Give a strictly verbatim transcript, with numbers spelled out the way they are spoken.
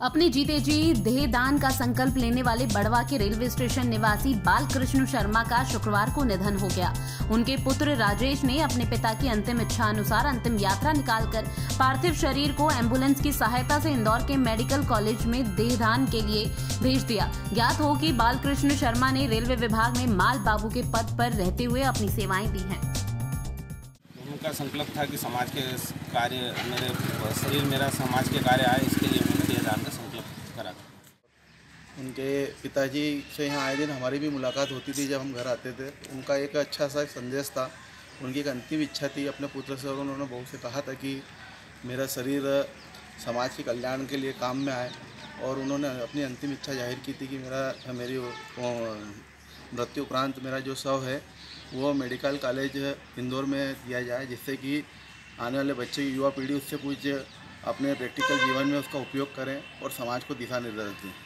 अपने जीते जी देहदान का संकल्प लेने वाले बड़वा के रेलवे स्टेशन निवासी बालकृष्ण शर्मा का शुक्रवार को निधन हो गया। उनके पुत्र राजेश ने अपने पिता की अंतिम इच्छा अनुसार अंतिम यात्रा निकालकर पार्थिव शरीर को एम्बुलेंस की सहायता से इंदौर के मेडिकल कॉलेज में देहदान के लिए भेज दिया। ज्ञात हो कि बालकृष्ण शर्मा ने रेलवे विभाग में माल बाबू के पद पर रहते हुए अपनी सेवाएं दी हैं। उनका संकल्प था कि समाज के कार्य मेरे शरीर मेरा समाज के कार्य आए, इसके लिए उन्होंने देहदान का संकल्प करा। उनके पिताजी से यहाँ आए दिन हमारी भी मुलाकात होती थी जब हम घर आते थे। उनका एक अच्छा सा संदेश था, उनकी एक अंतिम इच्छा थी अपने पुत्र से, और उन्होंने बहू से कहा था कि मेरा शरीर समाज के कल्याण के लिए काम में आए, और उन्होंने अपनी अंतिम इच्छा जाहिर की थी कि मेरा मेरी मृत्यु उपरांत मेरा जो शव है वो मेडिकल कॉलेज इंदौर में दिया जाए, जिससे कि आने वाले बच्चे युवा पीढ़ी उससे कुछ अपने प्रैक्टिकल जीवन में उसका उपयोग करें और समाज को दिशा निर्देश दें।